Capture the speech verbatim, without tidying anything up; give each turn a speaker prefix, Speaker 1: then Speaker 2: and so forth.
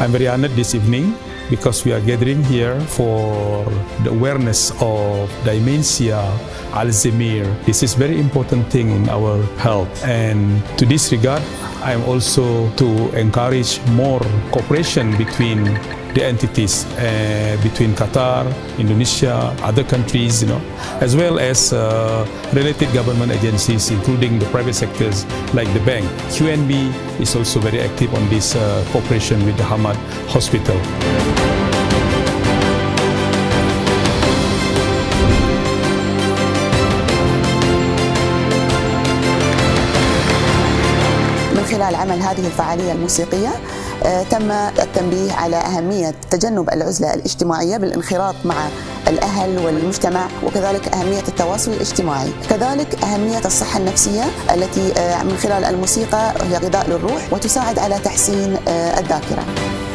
Speaker 1: I'm very honored this evening because we are gathering here for the awareness of dementia, Alzheimer. This is very important thing in our health, and to this regard, I am also to encourage more cooperation between the entities uh, between Qatar, Indonesia, other countries, you know, as well as uh, related government agencies, including the private sectors like the bank. Q N B is also very active on this uh, cooperation with the Hamad Hospital.
Speaker 2: من خلال عمل هذه الفعالية الموسيقية تم التنبيه على أهمية تجنب العزلة الاجتماعية بالانخراط مع الأهل والمجتمع، وكذلك أهمية التواصل الاجتماعي، كذلك أهمية الصحة النفسية التي من خلال الموسيقى هي غذاء للروح وتساعد على تحسين الذاكرة.